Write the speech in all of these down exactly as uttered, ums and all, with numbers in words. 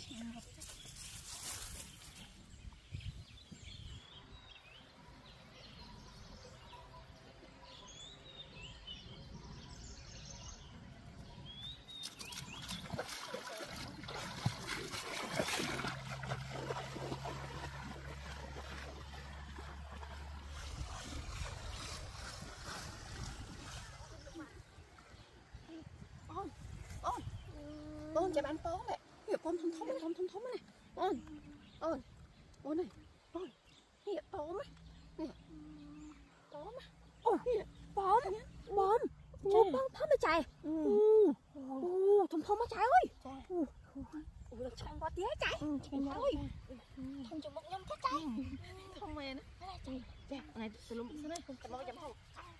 Ôn chạy bạn tóm này, cái con thông thống này, con thông thống này, ôn, ôn, ôn này, ôn, cái tóm á, nè, tóm á, ô, bom, bom, bom, bom thấm nó chạy, u, u, thông thống nó chạy ơi, u, u, là chọn qua tía chạy, chọn ơi, thông chọn một nhom chết chạy, thông mày nữa, chạy, chạy, này từ lúc xưa này, không cầm bao giờ không,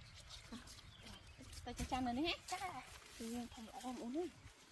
tay chân chân này đi hết, thông rõ không ôn đi.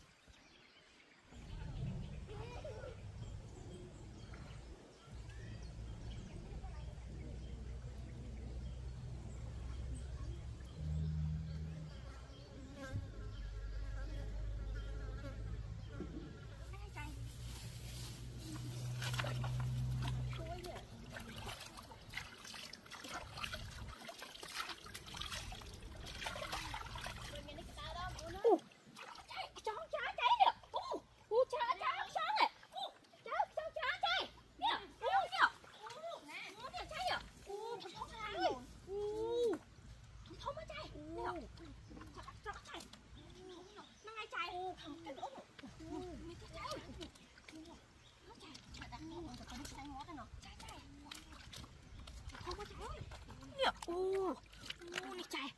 Ô, ô này chạy,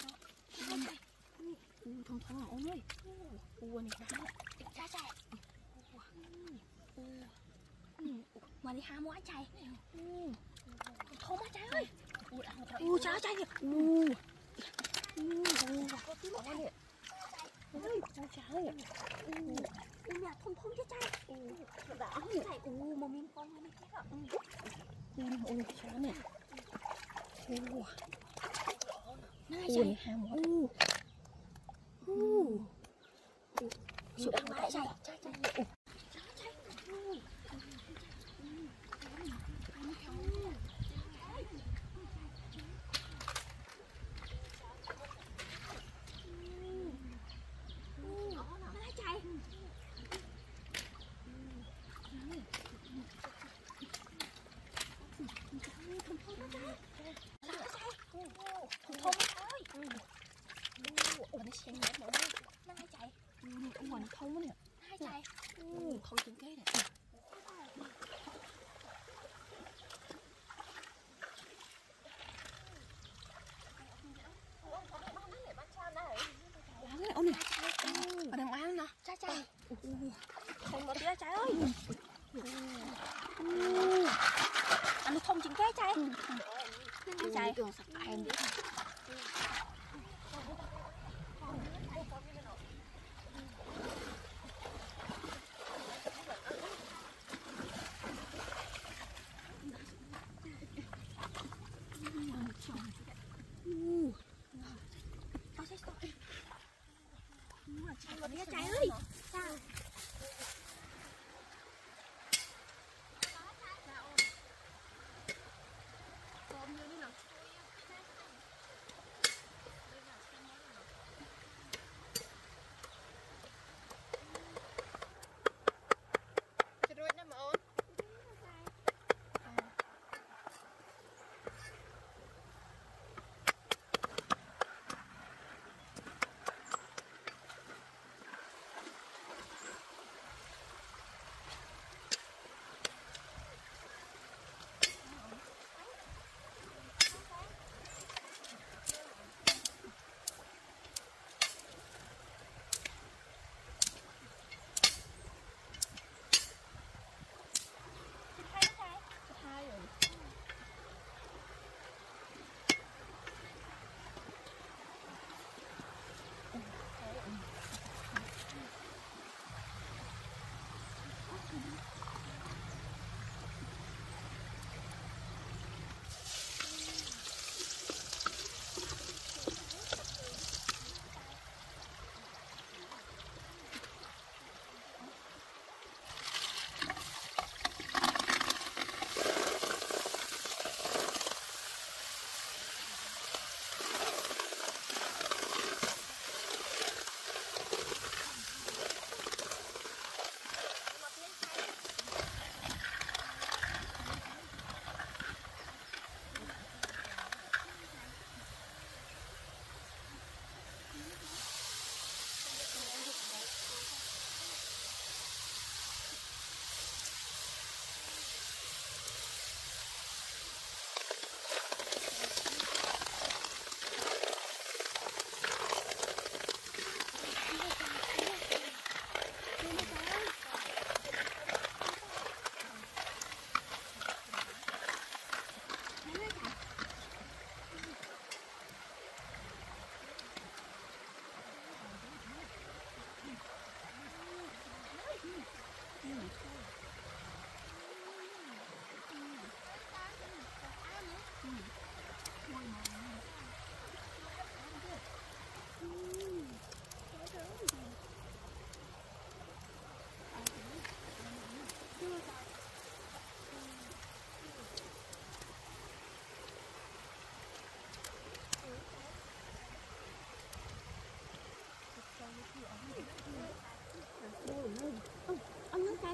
ô thông thông ôn ơi, ô này chạy, chạy chạy, mà đi ham quá chạy, thông quá chạy ơi, ô chạy chạy kìa, ô, ô, có tiếng mà chạy kìa, ôi chạy, ô nhà thông thông chứ chạy, ô đã chạy, ô mà mình con này chết rồi, ô chạy nè. Ủa, ui, ham quá. Ủa, sự đang bãi chạy, chạy, chạy, chạy, chạy. Xem nhẹ mọi người, nó hay chạy, ở ngoài nó thông quá nè, hay chạy, thông trên cái này. Ôi nè, ở đằng ngoài nè, chạy chạy, thông nó tía chạy ơi, anh nó thông trên cái chạy, hay chạy, đường sạch tay em đi. Chạy ơi,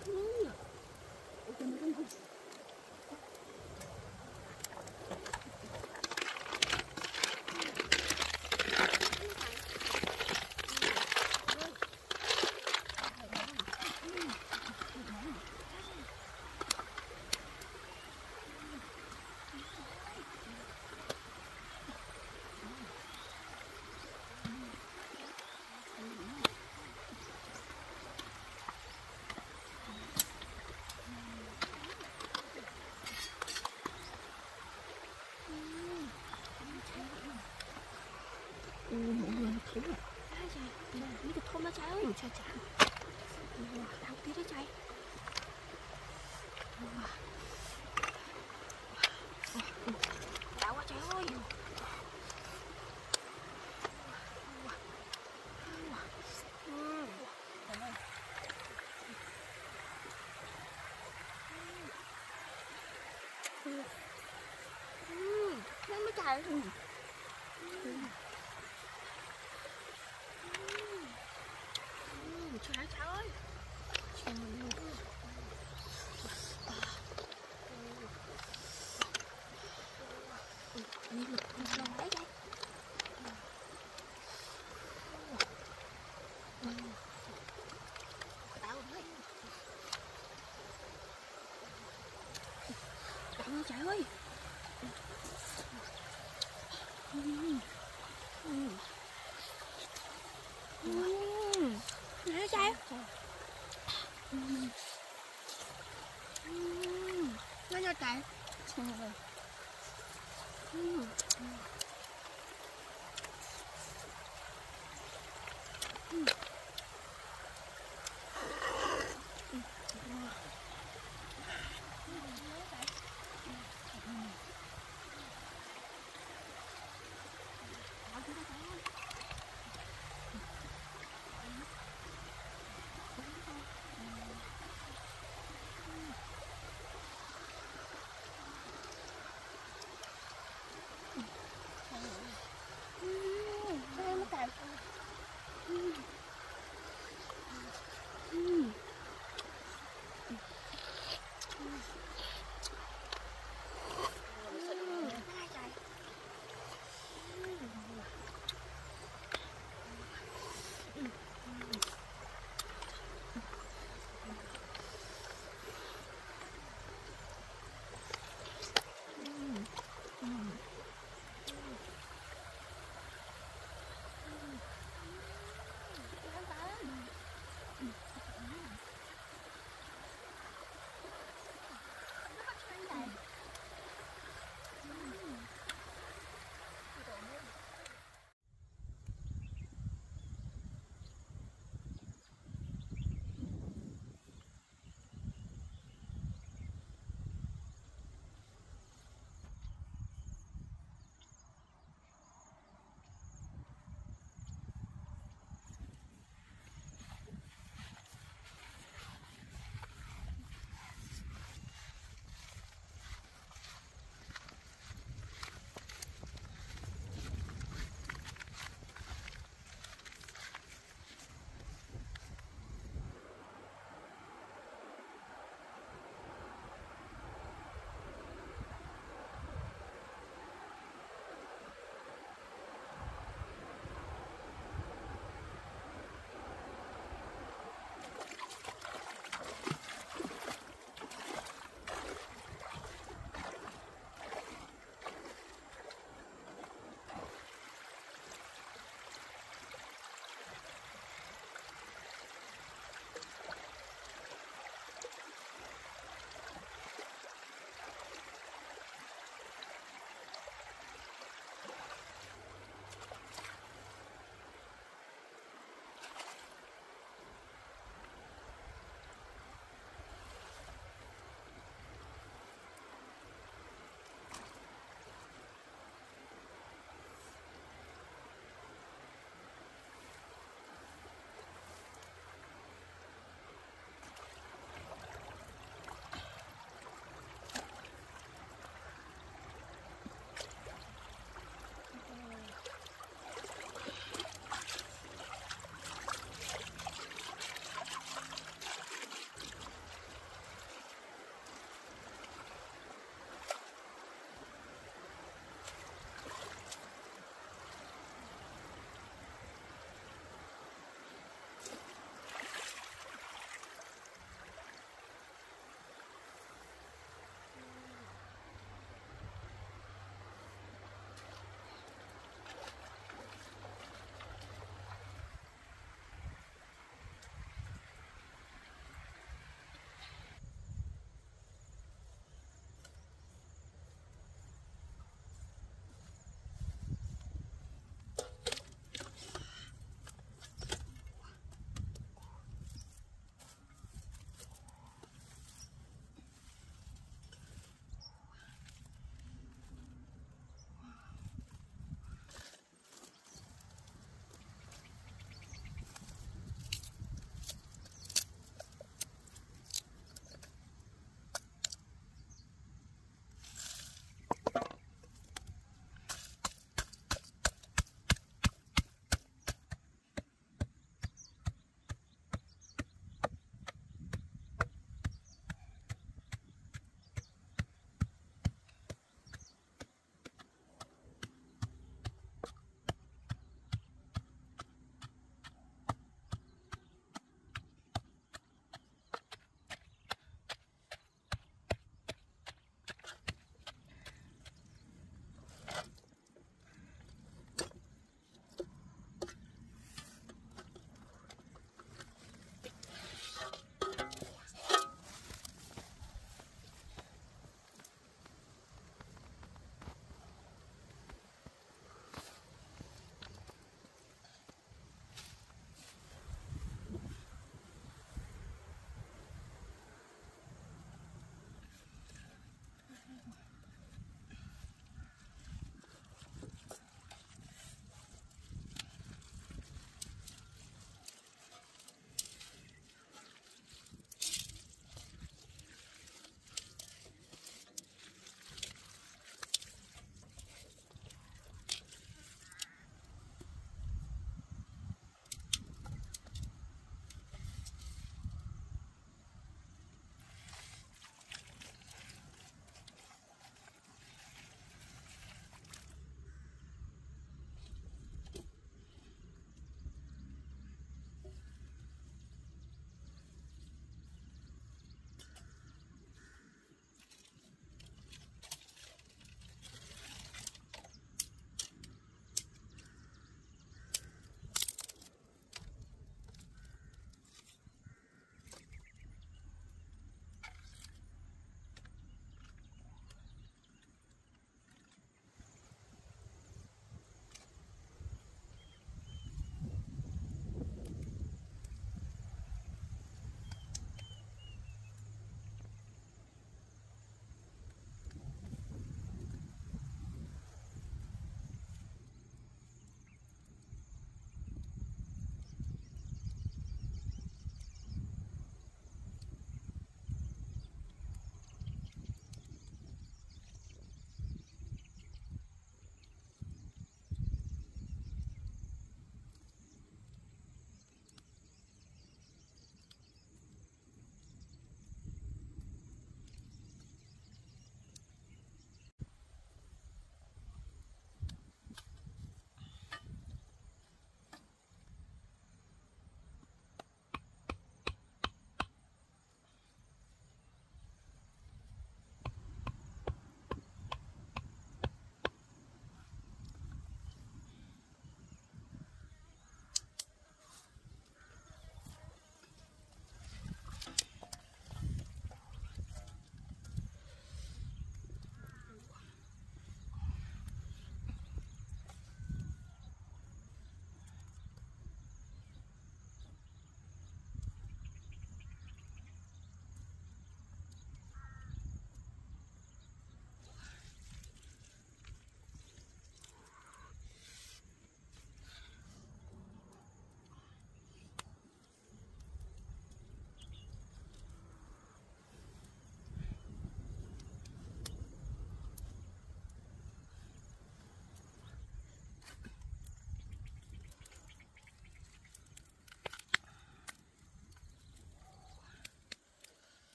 Ừ, mọi người thấy rồi. Đấy trời, mấy cái thôn đó trái ơi. Trời trời. Đau tí đấy trời. Đau quá trời ơi. Lên mấy trời. Trời trời ơi. Trời ơi. Đi lực con sông đấy đây. Tao ơi. Trời trời ơi. Nè trời. Nó nha trời.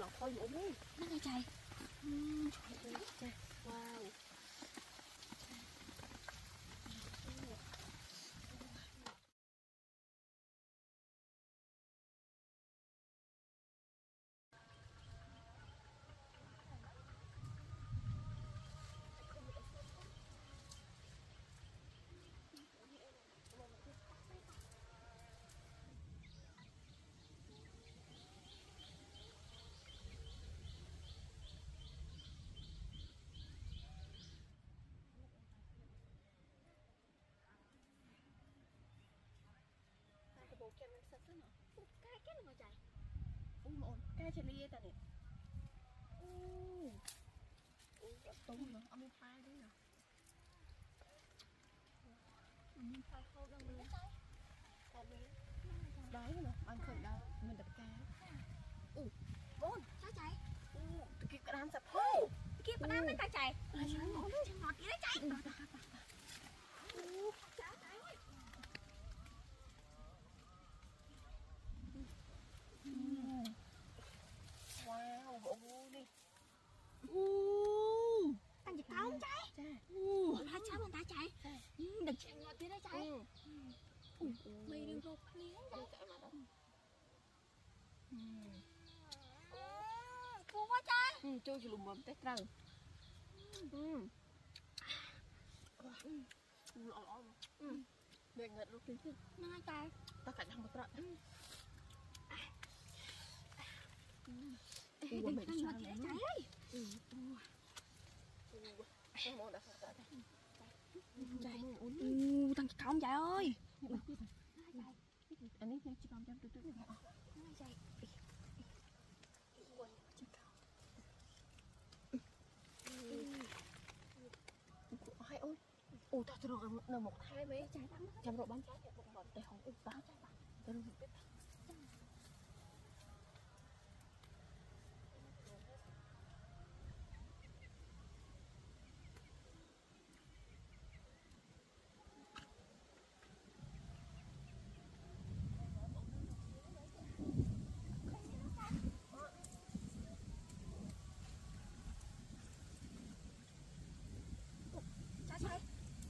mà thôi dễ đi. Nó ngay chạy. Wow. Bộ kem nó sạch lắm hả? Cái cái nó chạy. Ui mà ổn, cái chè lia ta nè. Ui. Ui, tung rồi, ông đi phai đấy nè. Mình phải khâu đâu nữa. Còn đi. Đói mà, ăn khởi đâu, mình đập cá. Ui, bốn, Sao chạy? ui, tụi kia có đám sập thôi. Kia có đám mấy ta chạy. Ai sao ngọt đấy. Ngọt kia đấy chạy. Wow, bộ ngu đi. Uh, tăng dịch tao không chạy. Cha. Uh, hai cháu mình ta chạy. Ừ, đừng chạy ngọt kia đấy chạy. Ừ. Mày đừng có liếng. Đi chạy mà đâu. Cua quá trời. Ừ, chui chỉ lùm bầm tết rồi. Ừ. Ừ. Lọ lọ mà. Ừ. Mẹ ngật lúc kính chứ. Nó ngay chạy. Ta phải làm một trận. Ừ. Ê, đừng chạy ngọt kia đấy chạy. Ừ. Không muốn đặt sạch chạy. Chạy. Uh, thằng chị không chạy ơi. Anh ấy chỉ còn trăm tôi tôi Nó ngay chạy. Hai ơi. Ủa tao rồi là một hai mấy trăm rồi bán trái thì bụng bẩn để không ủ tao trái bạn. Tao được biết. Chạy.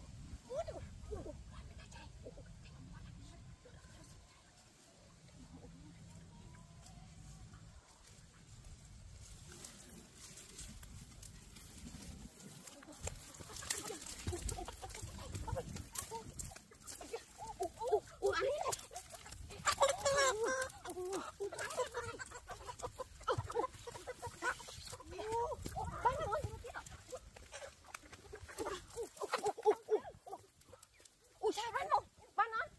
Ủa sao bán một bán nó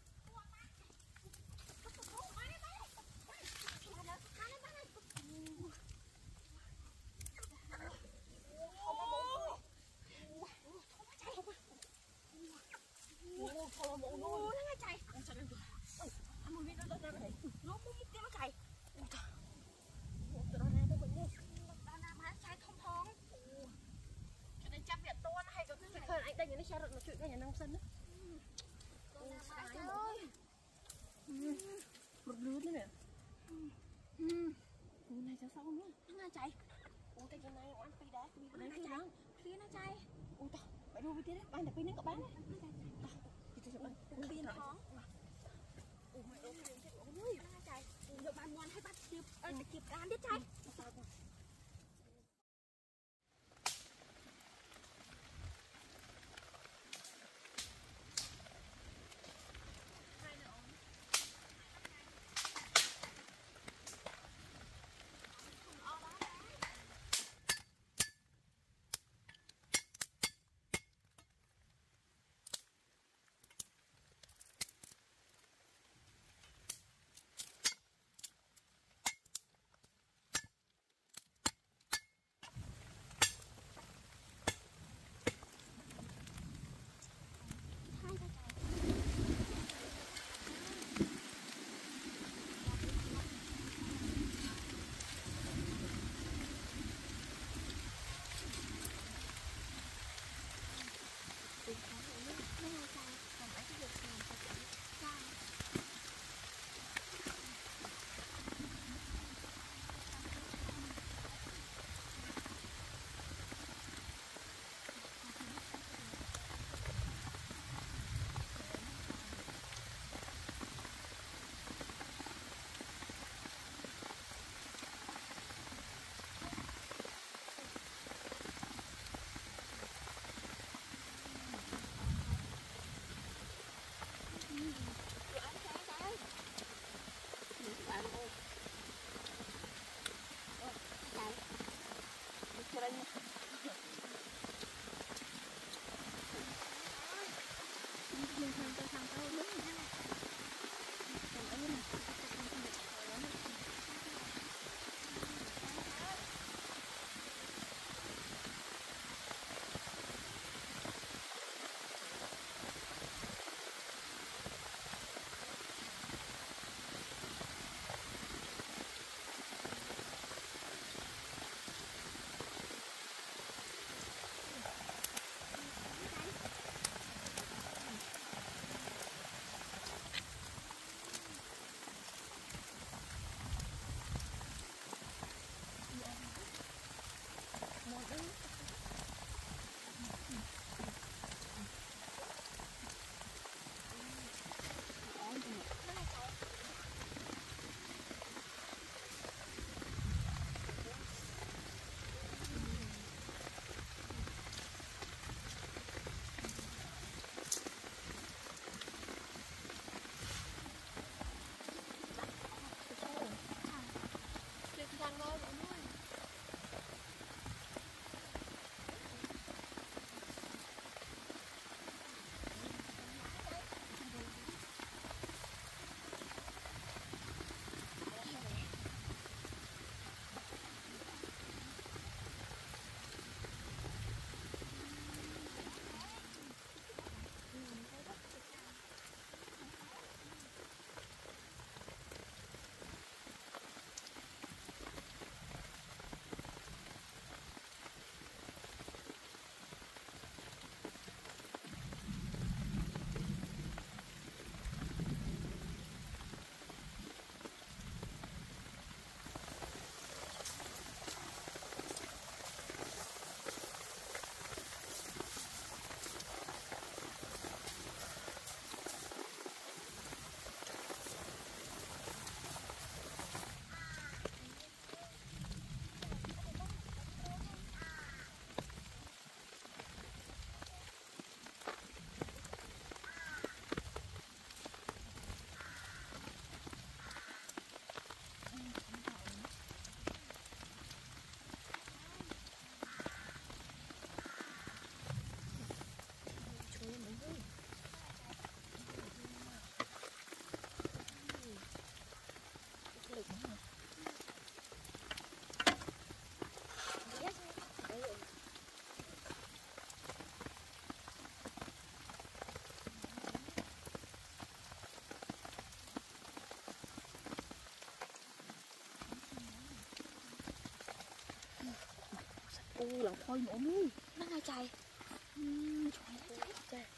anh đây nó sao rồi mà chuyện cái nhà nông sinh á. Trời ơi. Một lứa nữa nè. Ủa này sao sao nữa? Nó ngay chạy. Ủa tay cái này ăn phi đá, phi Nó chạy. Phía nó chạy. Ủa tao, mày đu với tí đấy, bán được phi nó có bán đấy. Thì tao bán phi nó. Ủa mày đu phi chết ôi. Nó ngay chạy. Được bạn ngoan hay bắt kịp, ờ kịp ăn biết chạy. ô lòng phơi nữa nuôi nó ngay chạy trời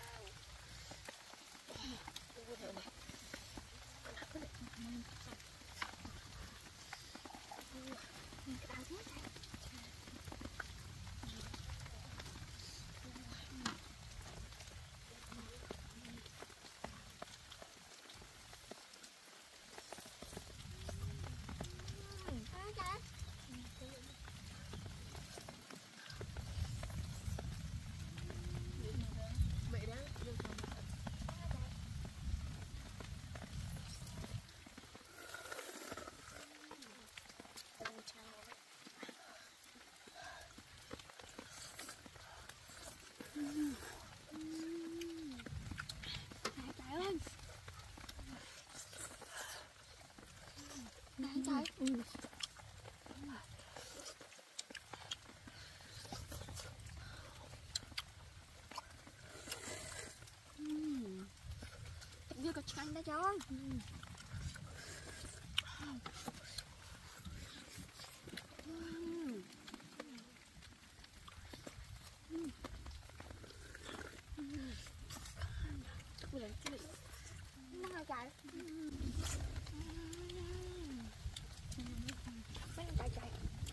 chạy ừ. như có chanh đó cháu nó ngay chạy chạy chạy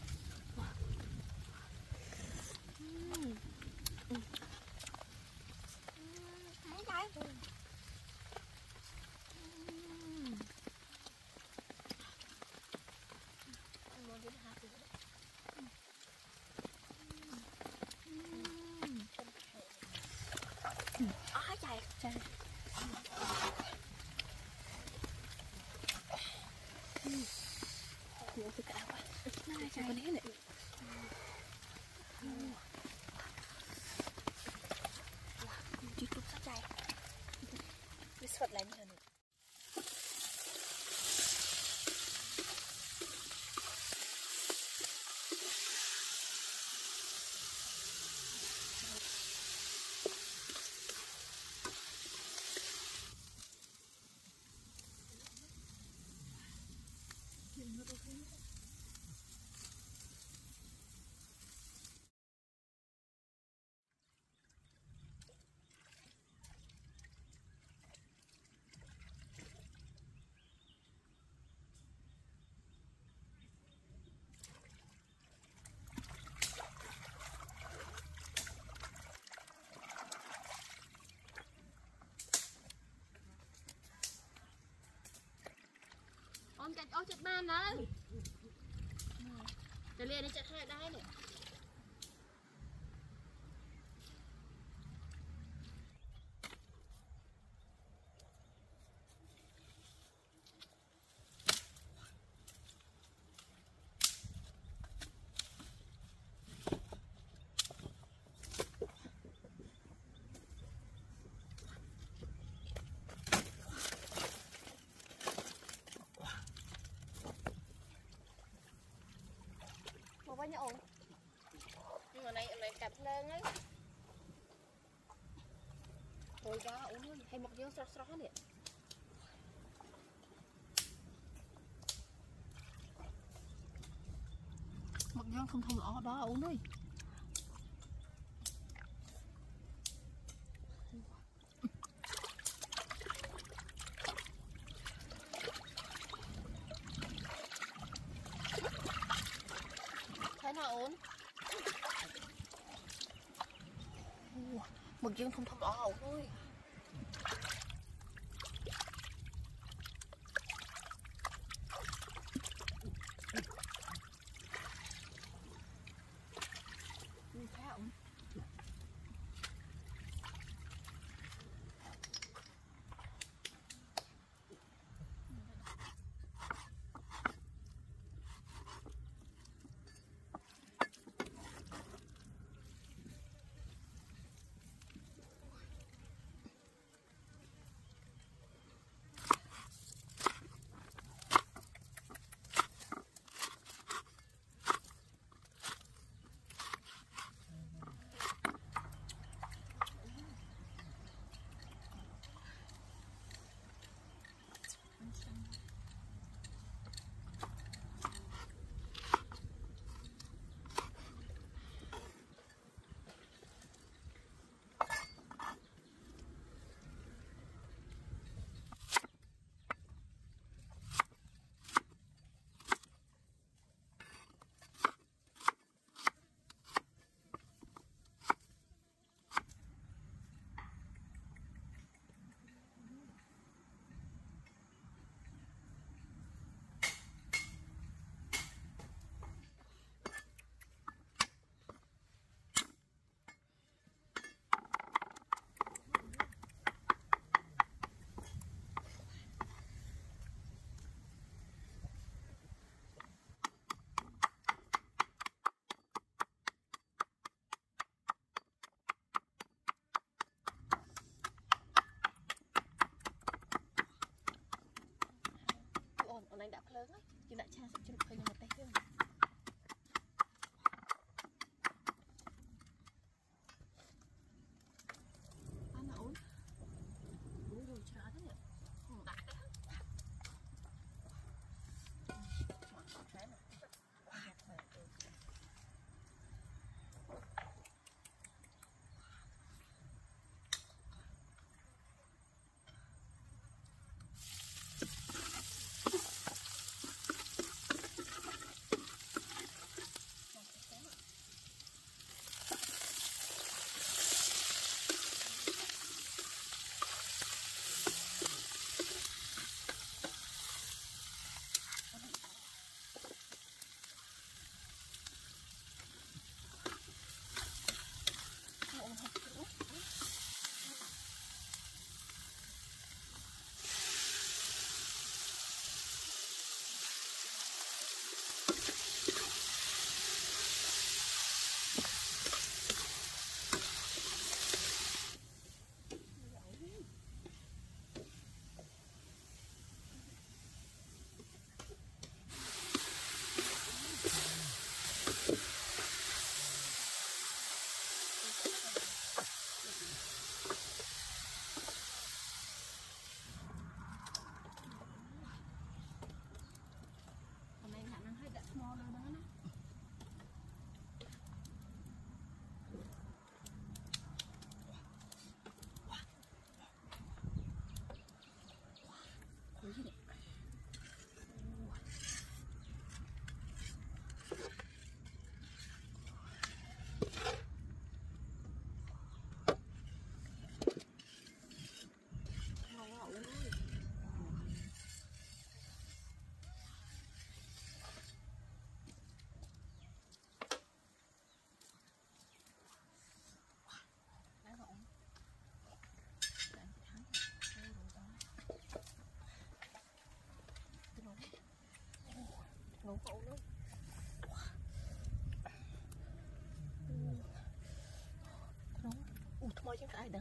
chạy chạy à, chạy chạy nhiều cái cả quá nó ngay chạy con này chỉ trục sắp chạy cái sọt lại như này ôm chặt ôm chặt bàn đấyจะเรียนจะแค่ได้เนี่ยบอกว่าอย่าอมnhưng mà này này cặp lên ấy ôi quá uống luôn hay một dương sọt sọt nè mặt giang không thông ở đó uống đi thế nào uống mặt giang không thông ở thôi ngủ ngủ luôn. Ui, thôi chẳng ai đừng.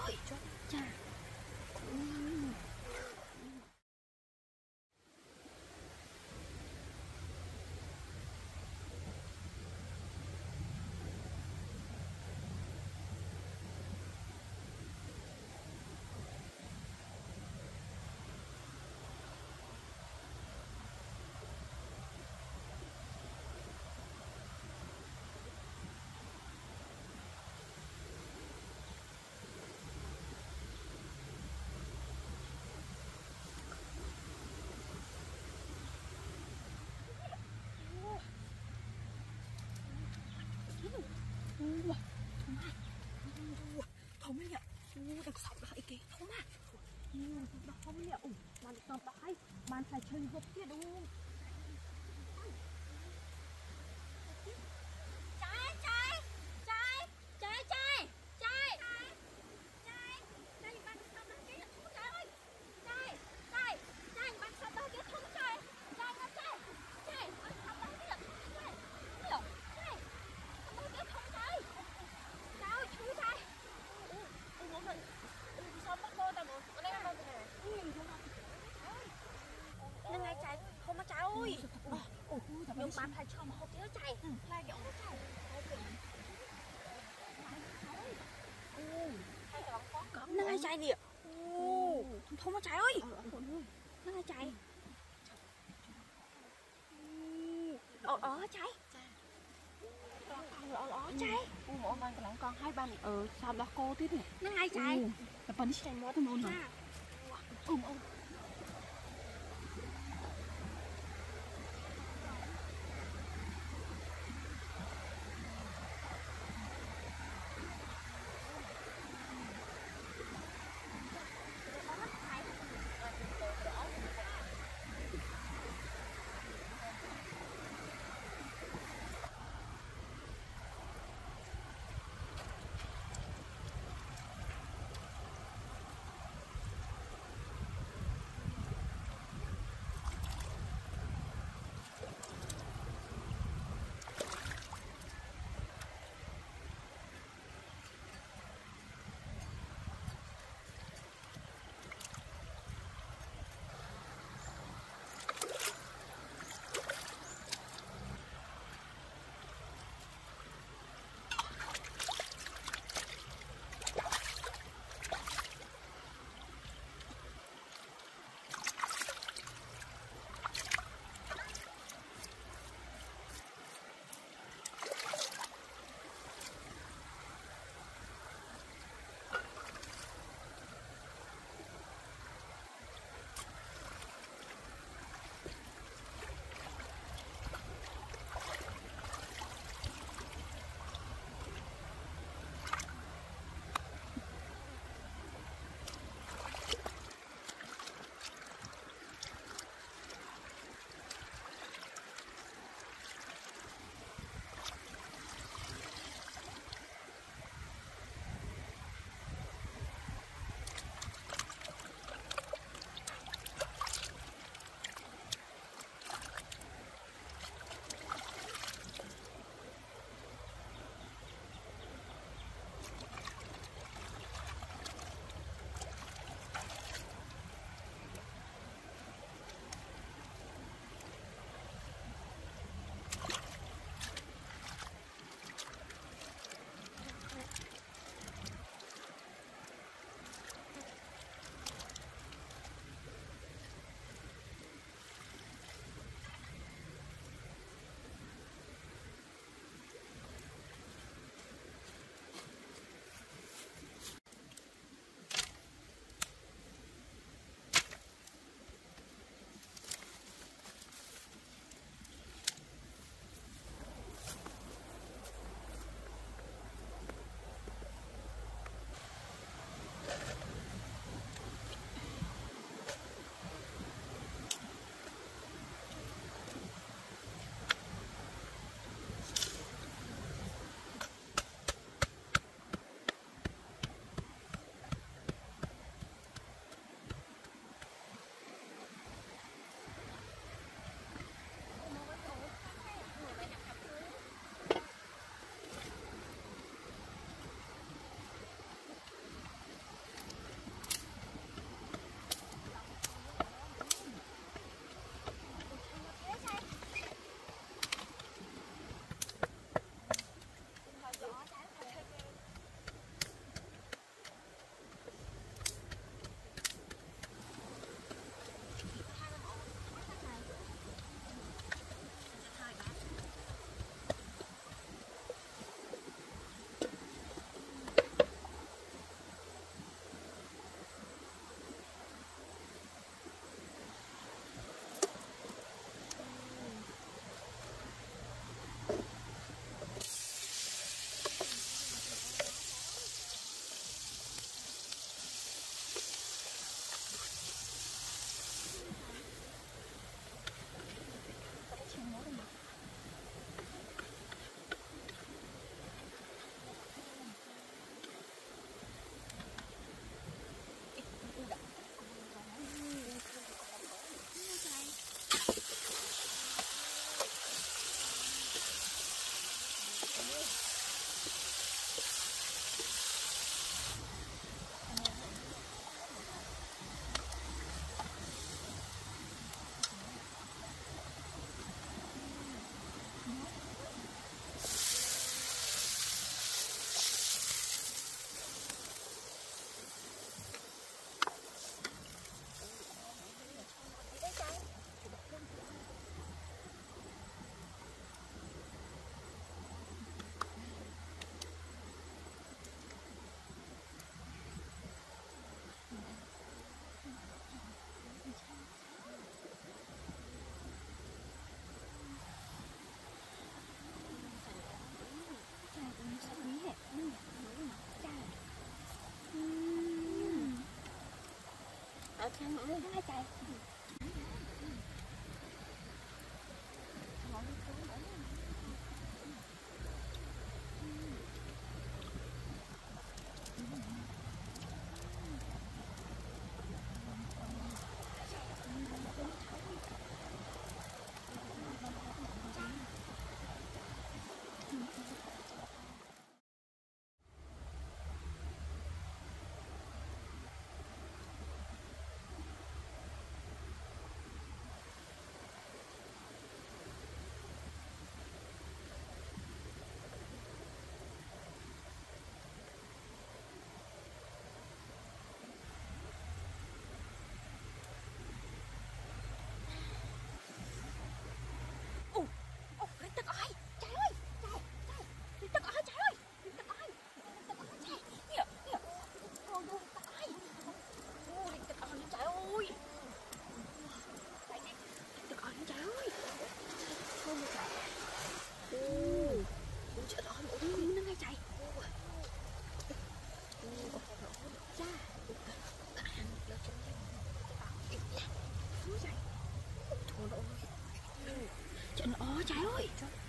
ơi cha. Thông đấy ạ, đặc sọc lại kìa, thông à. Đặc thông đấy ạ, bạn đặc sọc lại, bạn phải chơi hộp kia đúng không? Trái, trái, trái, trái, trái, trái, trái, trái, bạn sắp đó kia thú trái ơi, trái, trái, trái, bạn sắp đó kia thú trái, trái, trái, trái, trái, bạn sắp đó kia thú trái, trái, trái, sắp đó kia thú trái, trái ơi, thú trái. Ủa, ủa mình, sao mất cô ta mà, ở đây không được nè. Nên ngay trái, không có trái ơi. Nhưng bạn phải cho mà không tiếc trái, là giống nó trái. Nó ngay trái nè. Không có trái ơi. Nó ngay trái. Ờ ờ trái. Ờ ờ trái. Mỗi bạn cái con hai ba này ờ sao đó cô tiếp này. Nó ngay trái. Là phần đi mua tôi muốn rồi. Ừ ông. Ăn nữa nó chạy. Trời ơi.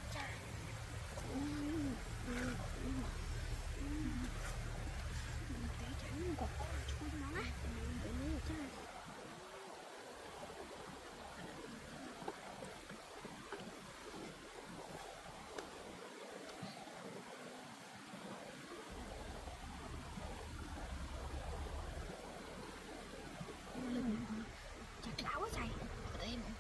Chặt lão quá trời. Đây mà.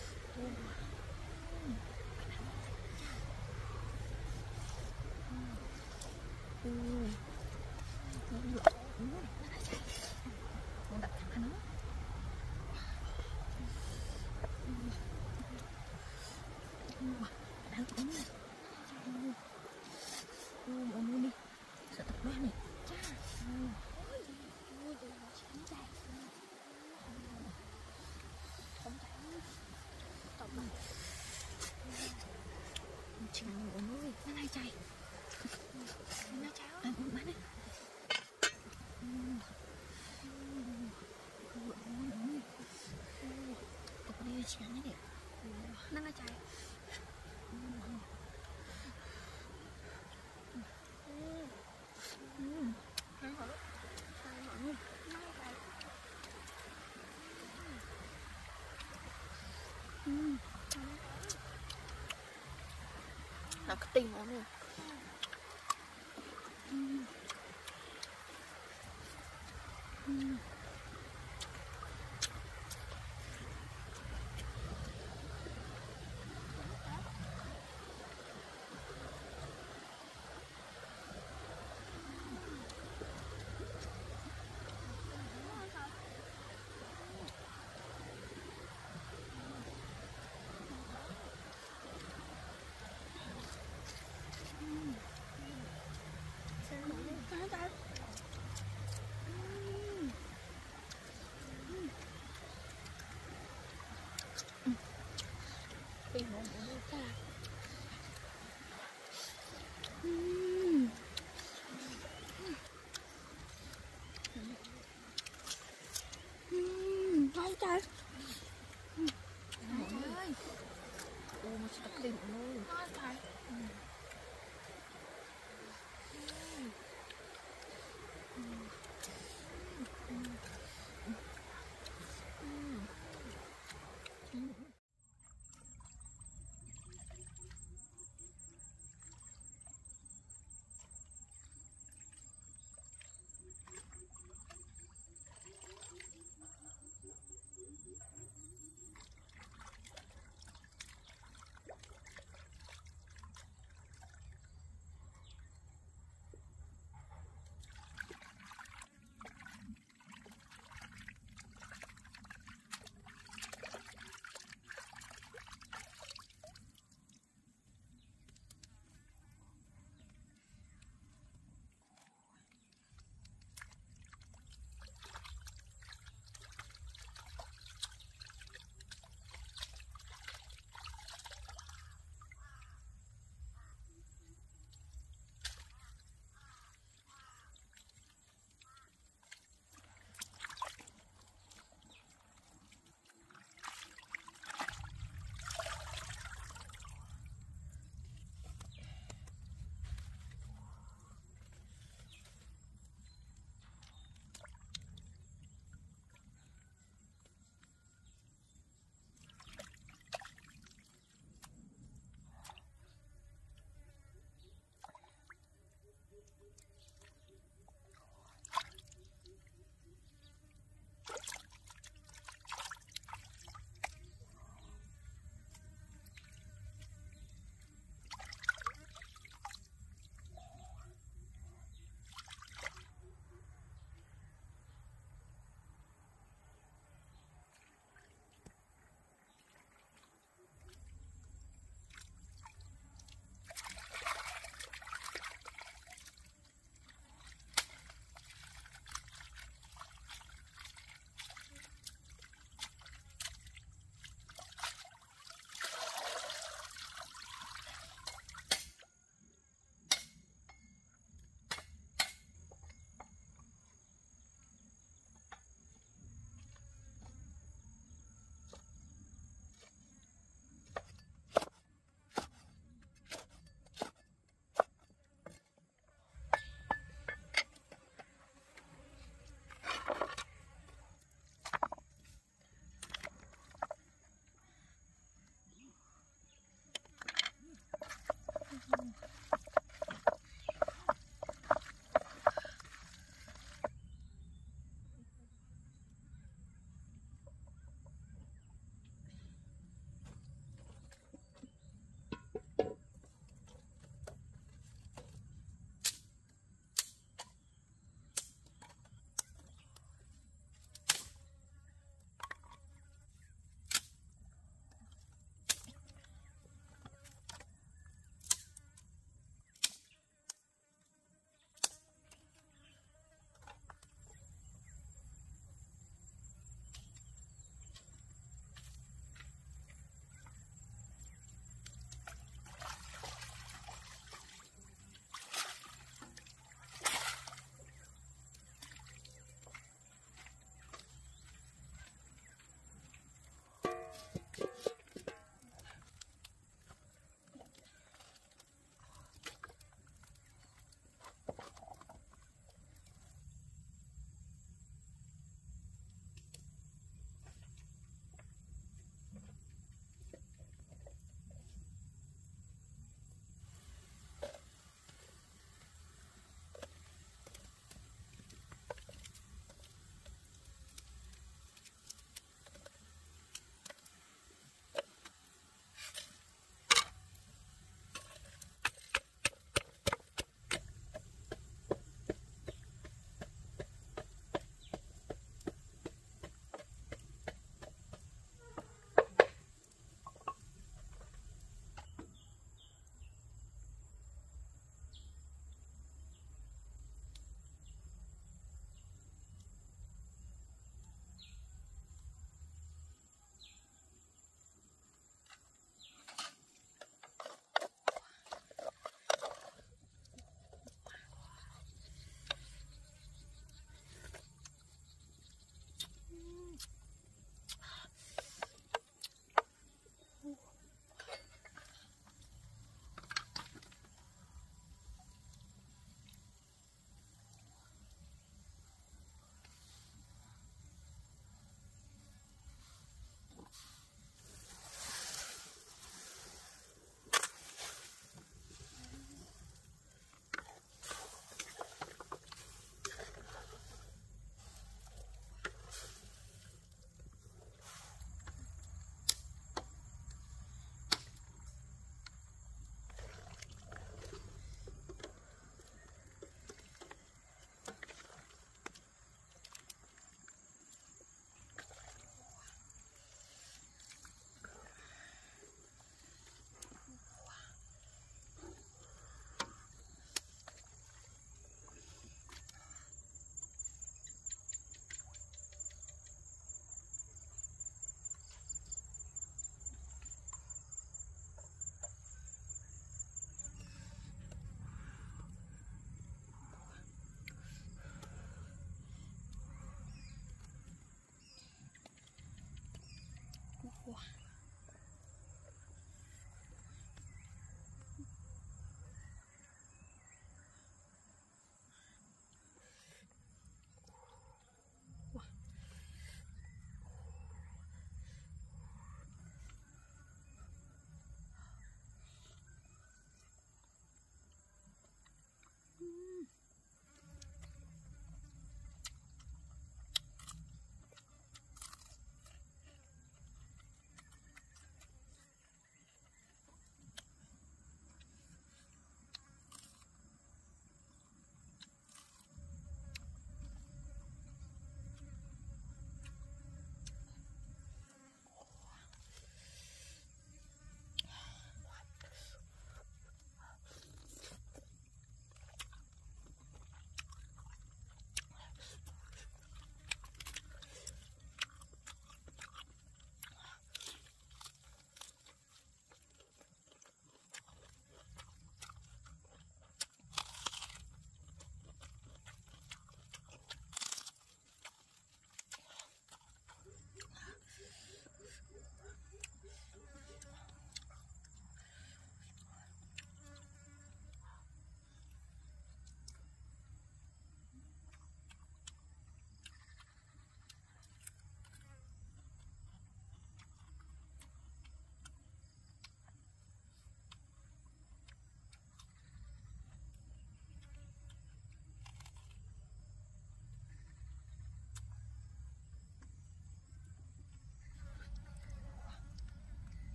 Chạy. Nó cháu. Ăn uống bán đi. Tập đi chán đấy. Nó nó chạy. Hả hả? Nó cái tim nó luôn. Trời trời. Trời ơi. Ồ, mà sao tập đỉnh luôn. Trời.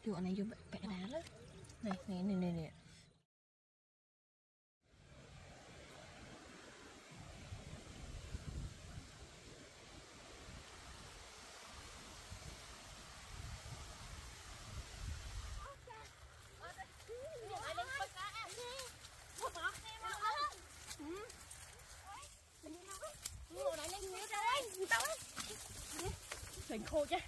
vô anh này vô bẻ đá đó. Này này này này nè. Thành khô chứ.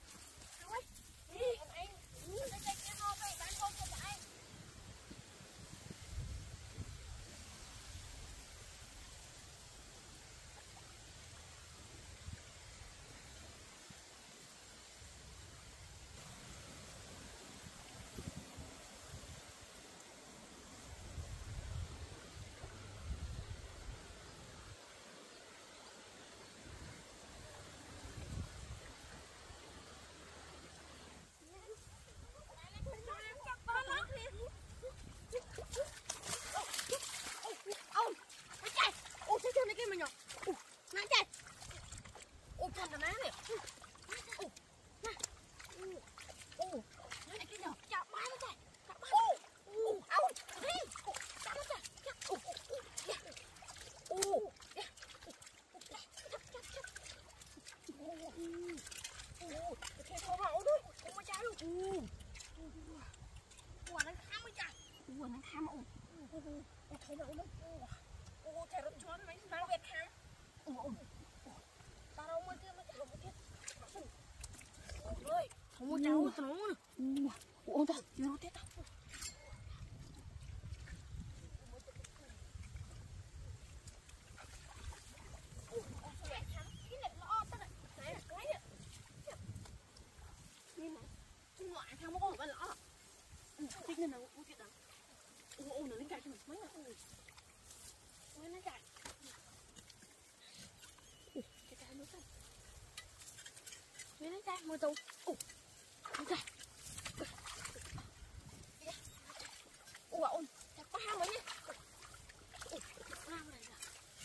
Không có cháu nó nè. Ủa ta, nó thế ta. Không có con lõ. Thích nên nào cũng thiệt lắm. Ủa nó lên cài cho mình mấy nè. Ủa nó cài. Ủa cái cài nó cài. Ủa nó cài mưa tù. Ủa nó cài. Ủa ôn chặt ba mấy nhá. Ủa ba này nè.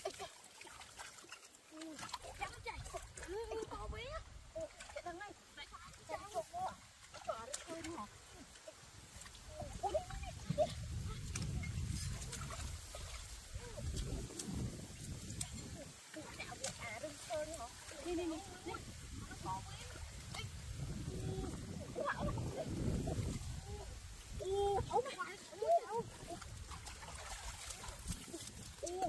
Ủa chặt nó chạy. Ủa to bé. Ủa cái thằng này. Chặt nó một mua. Nó thôi hả? Ủa đi đi. Đi đi đi. Ô, thấu mày. Ô. Ô.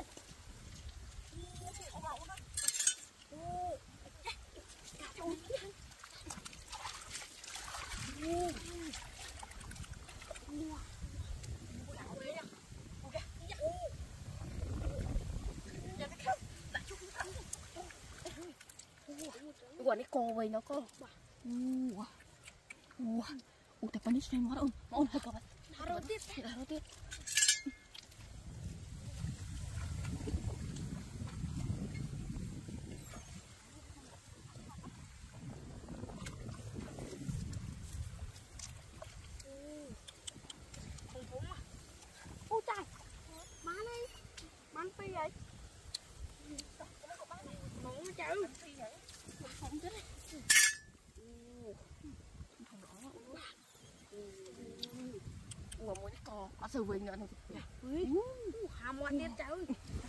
Ủa nó cô vậy nó cô. Ủa. Ủa. Ủaแต่ปนิดใส่หมดอ่ะอ่อนให้ก่อนหาเราติดหาเราติดÔi trời, má đi, bắn phi vậy. Nóng nó cháu. Không chết này. Ủa mua cái cò, ở sờ vinh nữa này. Hàm ngoan điên cháu.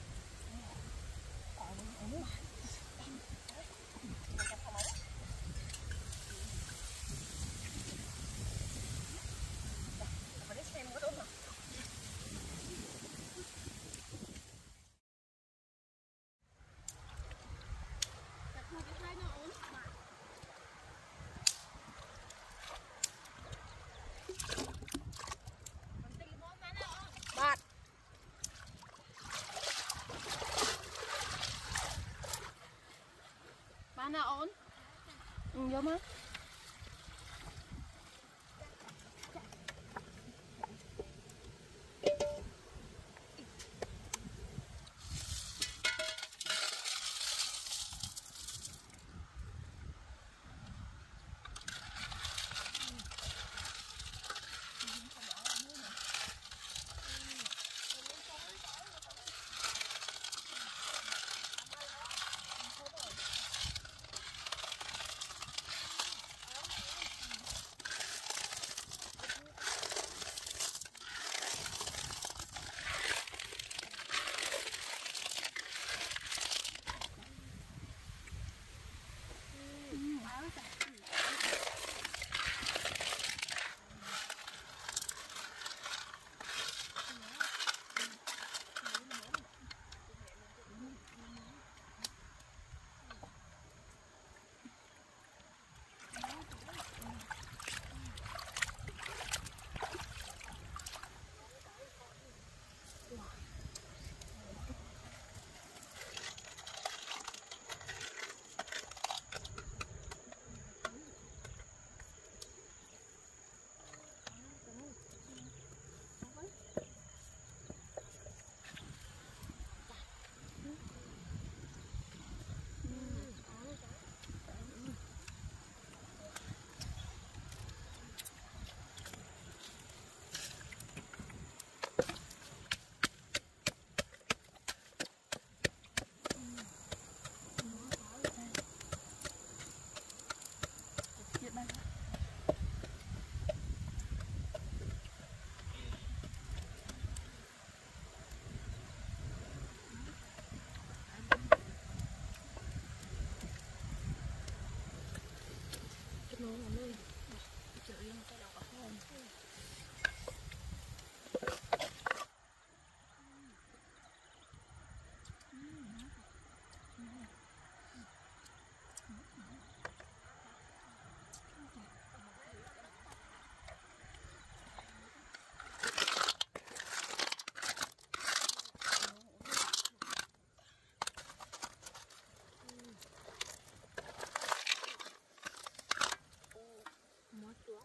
Mana on? Ừ, vô má.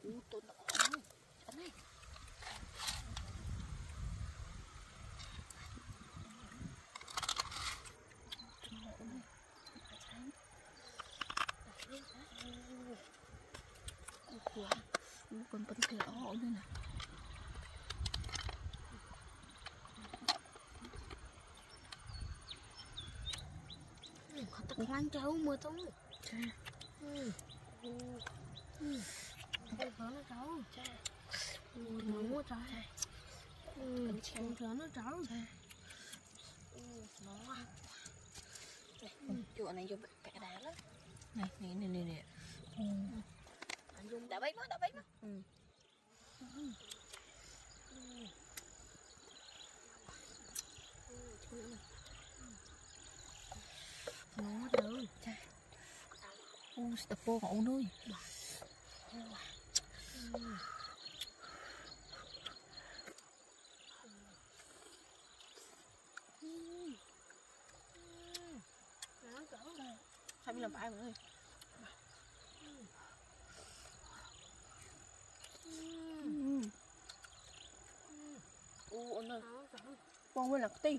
u tôi nó anh này con con kia ó nữa nè tao khoan trâu mưa tông ừ ừ tao khoan nó trâu nó trời ừ con khoan nó trâu nó chỗ này dùng cái đá lắm này này này này này anh dùng đã bấy nó đã bấy nó ừ nó trời u tập po ngộ nuôi sao bị làm ai mọi người u ôn ơi con quên là ti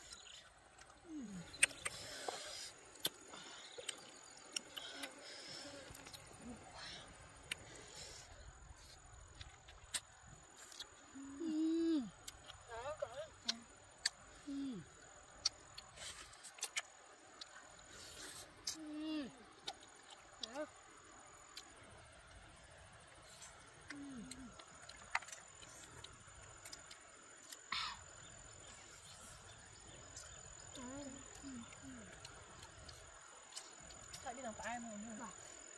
sao đi làm ai mà nữa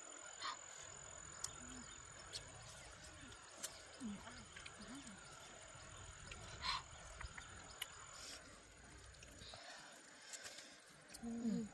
ừ.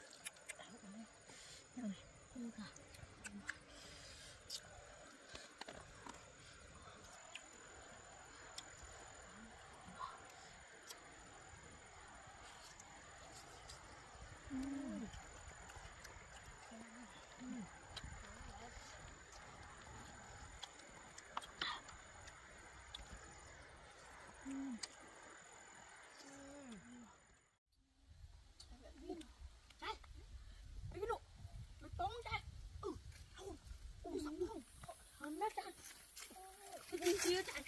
Chưa chạy.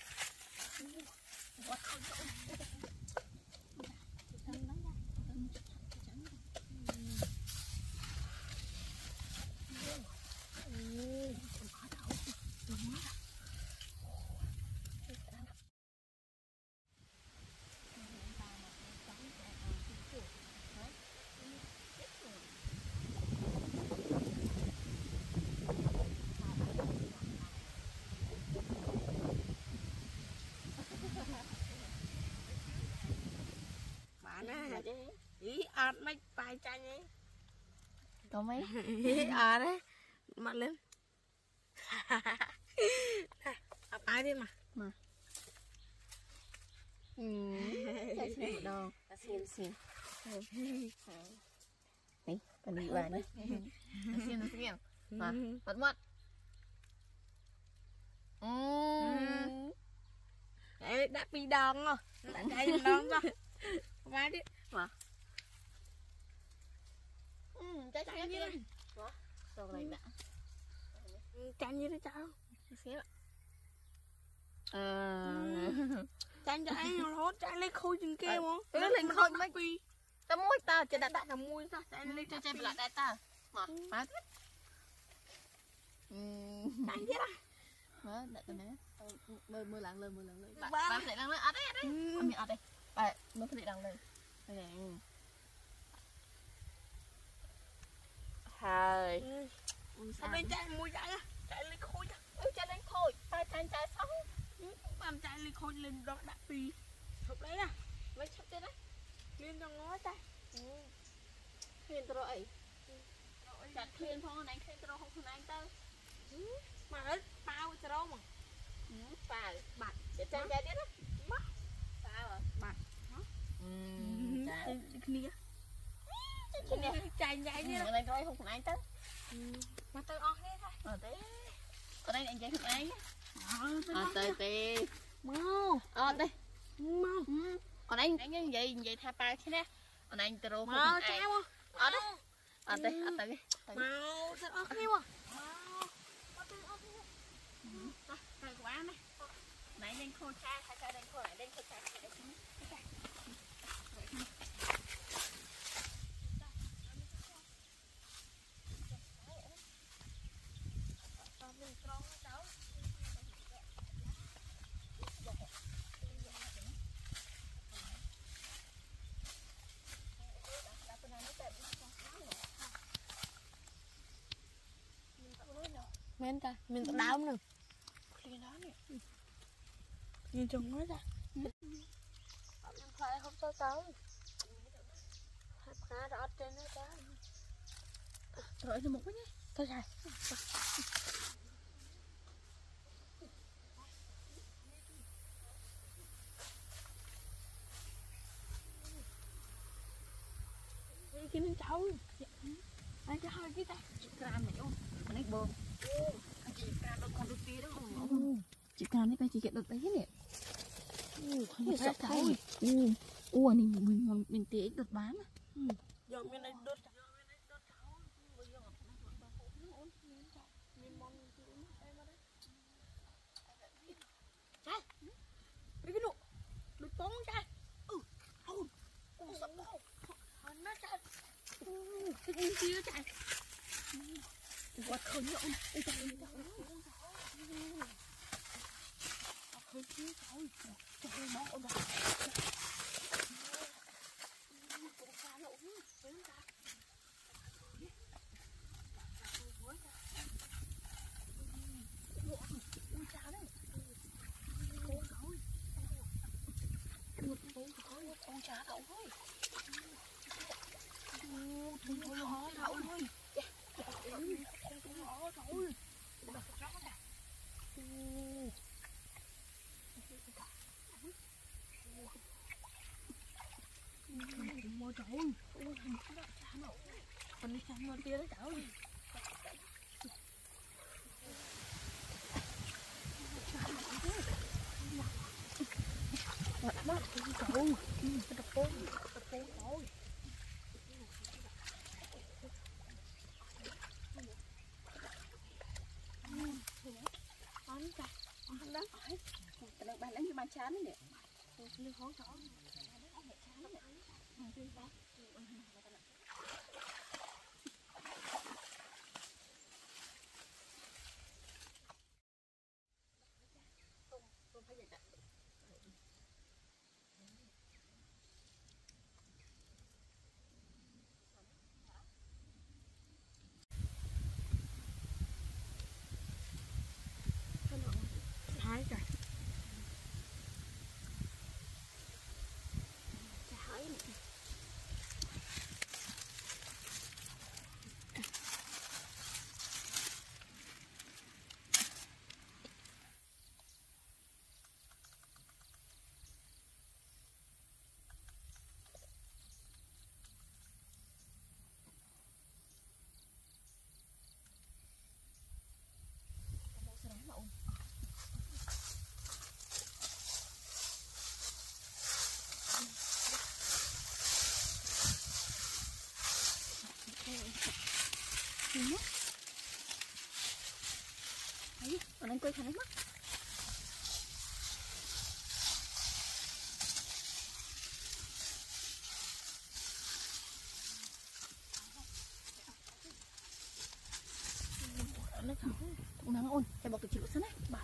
Ý ạt mấy bài chanh ấy. Có mấy? Ý ạt đấy. Mặt lên. Ạt ai đi mà. Mà. Ừ. Chạy xem một đồ. Ta xem xem. Này, còn đi bạn đấy. Ta xem, ta xem. Mà, mất mất. Ừ. Đấy, đã bị đòn rồi. Đã chạy đòn rồi. Vai đi. Mà. Ừ, chạy chạy như này. Sao này đã. Chạy như thế sao? Xíu ạ. Ờ. Chạy chạy nó hốt chạy lên khôi chừng kia không? Nó lên khôi mấy quy. Tao mui tao chạy đặt Đã là mui ta. Chạy lên chạy chạy lại đại ta. Mà, má thích. Ừ. Chạy chết à? Má, đặt tao nè. Mưa mưa lặng lên, mưa lặng lên. Bà bà phải lặng lên. Ở đây, ở đây. Ở miệng ở đây. Bà nó phải lặng lên. Đây nè. Thôi. Ở đây chạy mui chạy á. Chạy lên khôi á. Ừ, chạy lên khôi. Ba chạy chạy xong. Ba chạy lên khôi lên đó đã pi. Chụp đấy nè. Mấy chụp đây đấy. Lên cho ngó tay. Ừ. Khuyên tao rồi. Chặt khuyên phong này, khuyên tao không khuyên anh tao. Mà ít bao cho đâu mà. Ừ, phải. Bạch. Để chạy chạy tiếp á. Mất. Sao à? Bạch. Ừ. Chạy. Kia. Chạy chạy như này rồi không khuyên anh tao. mà tao on đây thôi. Ở đây. Ở đây đây anh dạy thằng ấy à tê tê mau ờ đây mau còn anh anh như vậy vậy tha ba thế nè còn anh từ đâu mau cháu ở đây ở đây ở đây mau thật ốc nhiêu à thôi quá này nãy lên khô cha cha cha lên khô lại lên khô cha men ta mình có đau nữa nhìn chồng nói ra mình phải không có cháu hạt đã trên nó cháu rồi thì một cái nhé thôi rồi cái nó cháu anh cho hai cái tay cam này không anh ấy bơm chị cam đâu còn được tí đâu chị cam đấy chị get được đấy nè không sợ thôi ủa mình mình mình tía được bán giờ bên này đốt cái nụ nụ bóng ra ừ không con sợ đâu nó ra cái gì kia chạy quạt khơi nhậu ôi trời ơi khơi kia trời trời nó ôm vào con xa lộn với nó ra ui cha đấy con thôi con chả cậu ơi thùng thôi hả cậu ơi con con hả cậu ơi môi trời ơi ôi thằng nó chả nổi mình đi sang bên kia đó cậu ơi đó trời ơi cái đập phố đập phố thôi anh chặt anh đang phải cái này bạn đánh cho bạn chán đấy nè liên hỗ trợ hai trời còn anh quay thằng ấy mất nó thở cũng nắng ôn em bọc từ chịu sẵn đấy bà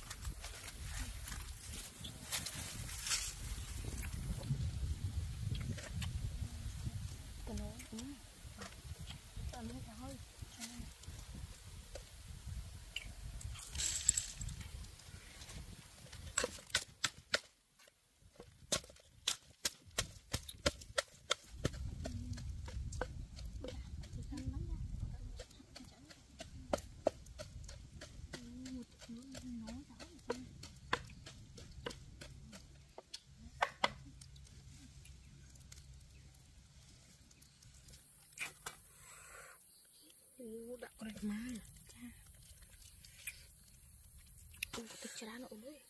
cái nó ừ nó thở Ui, tôi chả nó ổn đấy.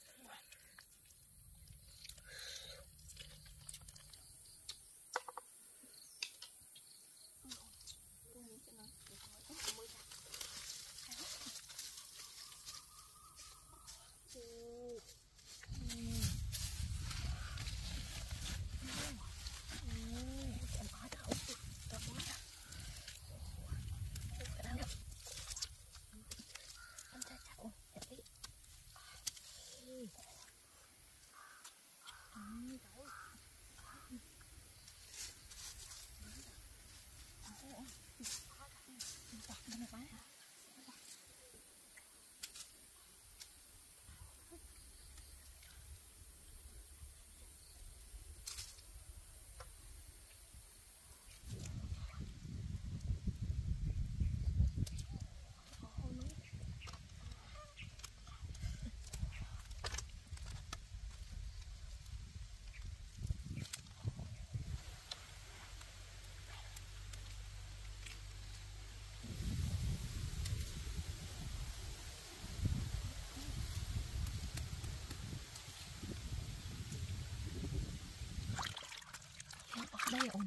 Đây ổn.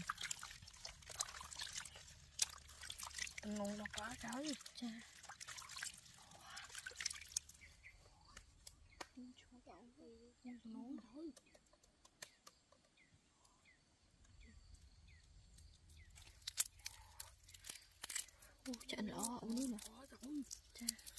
Ngon nó quá trời. Chà. Chúa cậu đi. Ngon thôi. Ủa, chạy lọ ổn nè. Chà.